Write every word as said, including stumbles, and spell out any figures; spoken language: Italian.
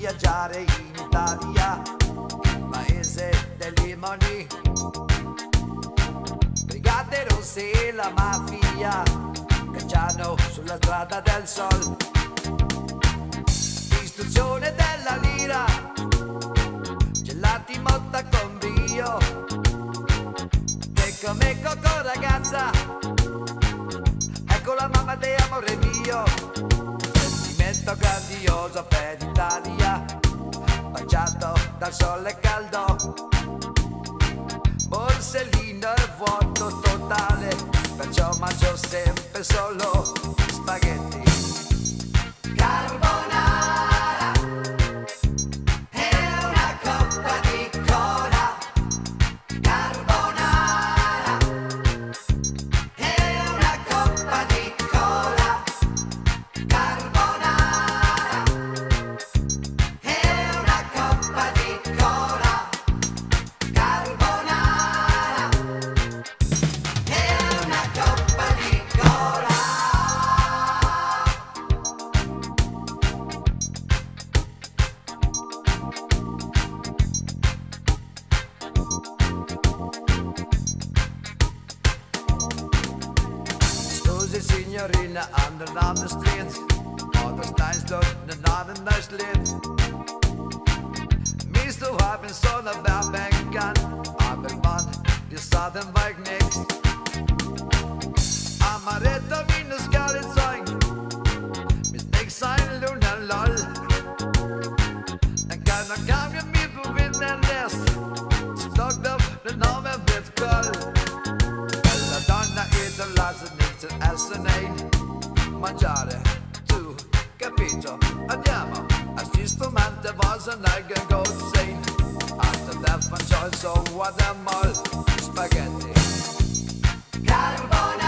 viaggiare in Italia, il paese dei limoni, brigate rosse e la mafia cacciano sulla strada del sol, distruzione della lira, gelati motta con brio, ecco me coco ragazza, ecco la mamma di amore mio, sentimento grandioso per l'Italia, baciato dal sole caldo, borsellino e vuoto totale, perciò mangio sempre solo spaghetti. Carbonara e una coppa di cola, carbonara e una coppa di cola, carbonara e una coppa di cola, carbonara e una coppa di cola. Scusi signorina, I'm the on the street, all the steins the not in the slit. Mister Robinson of Berbenkan, Abelmann, die Southern Bike next. Amaretto minus Galitzing, mit nix sein Luna lol. En keiner kam mir mit bewinnen lässt, stockt auf den Namen wird kall. Bella donna e te lascia nichts zu essen ein, mangiare, tu, capito, andiamo, als die strumenten was een eigen goat zijn. Achter der van Joyce, so what a mall, spaghetti. Carbonara